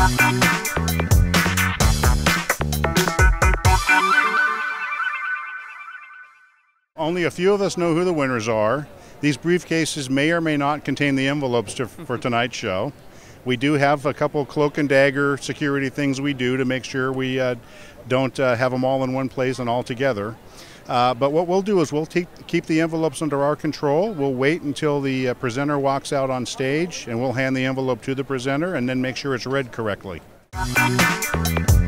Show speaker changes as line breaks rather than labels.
Only a few of us know who the winners are. These briefcases may or may not contain the envelopes for tonight's show. We do have a couple cloak and dagger security things we do to make sure we don't have them all in one place and all together. But what we'll do is we'll keep the envelopes under our control. We'll wait until the presenter walks out on stage, and we'll hand the envelope to the presenter and then make sure it's read correctly.